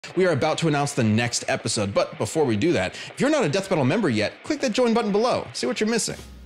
We are about to announce the next episode, but before we do that, if you're not a Death Battle member yet, click that join button below. See what you're missing.